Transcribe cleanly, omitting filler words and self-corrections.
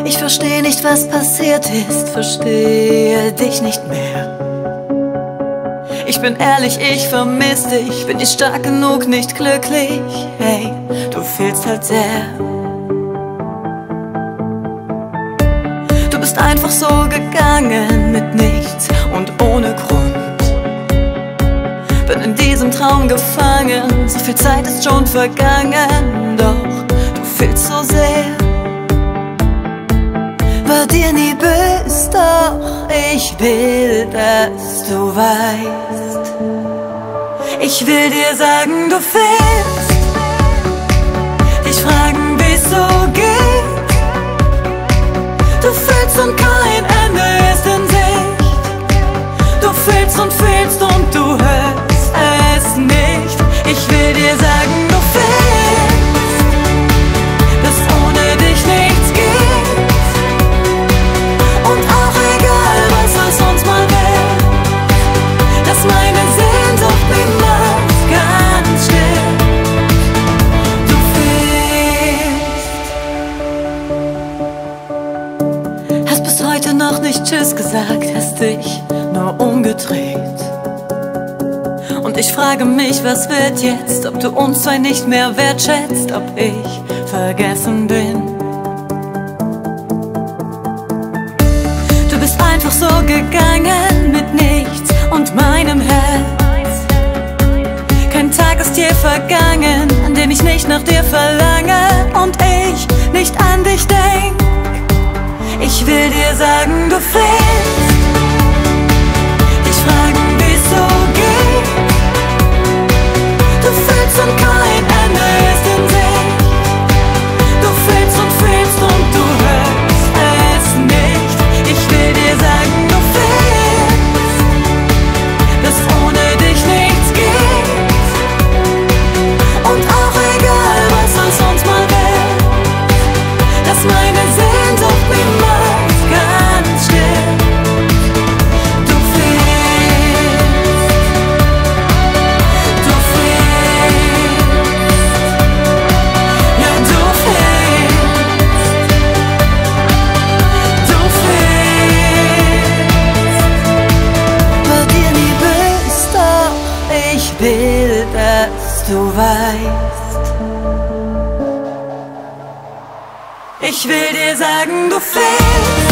Ich verstehe nicht, was passiert ist, verstehe dich nicht mehr. Ich bin ehrlich, ich vermiss dich, bin nicht stark genug, nicht glücklich. Hey, du fehlst halt sehr. Du bist einfach so gegangen, mit nichts und ohne Grund. Bin in diesem Traum gefangen, so viel Zeit ist schon vergangen. Doch du fehlst so sehr. War dir nie böse, doch ich will, dass du weißt. Ich will dir sagen, du fehlst. Dich fragen, wie's so geht. Du fehlst und kein Ende ist in Sicht. Du fehlst und du hörst es nicht. Ich will dir sagen, du fehlst, dass ohne dich nichts geht. Und auch egal, was es uns mal wird, dass meine Sehnsucht niemals ganz stillt. Du fehlst. Hast bis heute noch nicht Tschüss gesagt, hast dich nur umgedreht. Und ich frage mich, was wird jetzt, ob du uns zwei nicht mehr wertschätzt, ob ich vergessen bin. Du bist einfach so gegangen mit nichts und meinem Herz. Kein Tag ist je vergangen, an dem ich nicht nach dir verlange und ich nicht an dich denk. Ich will dir sagen, du fehlst. Dich fragen, wie's so geht. Du fehlst und kein Ende ist in Sicht. Du fehlst und du hörst es nicht. Ich will dir sagen, du fehlst, dass ohne dich nichts geht. Und auch egal, was es uns mal wird, dass meine Sehnsucht niemals ganz stillt. Du fehlst, du fehlst, ja du fehlst, du fehlst. War dir nie böse, doch ich will, dass du weißt. Ich will dir sagen, du fehlst.